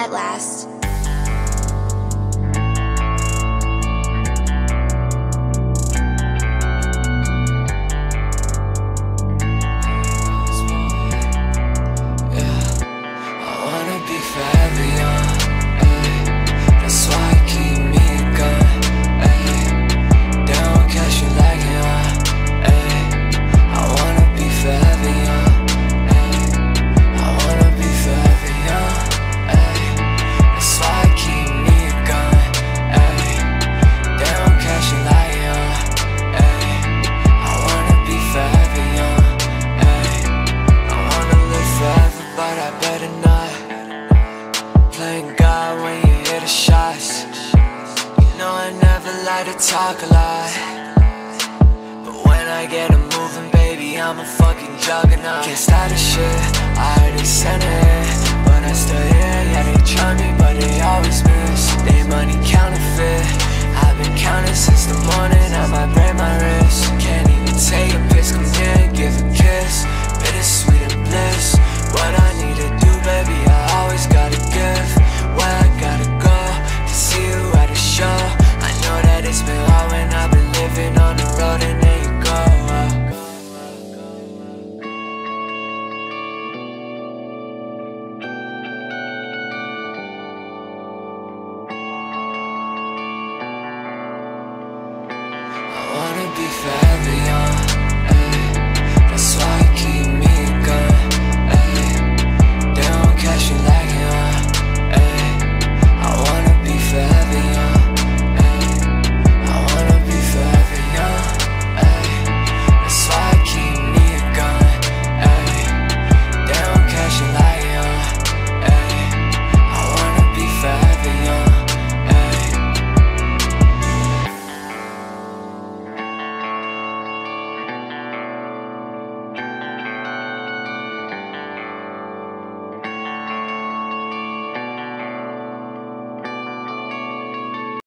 at last. Talk a lot, but when I get 'em moving, baby, I'm a fucking juggernaut. Can't start this shit, I already sent it, but I still here. Yeah, they try me, but they always miss. They money counterfeit, I've been counting since the morning. I might break my wrist. Can't even take a piss, come here and give a kiss. Bittersweet and bliss. What I need to do, baby, I always gotta give. Where I gotta go to see you at a show. I know that it's been hard when I've been living on the road, and there you go. I wanna be forever young, ay. That's why I keep me going, ay. They don't catch you like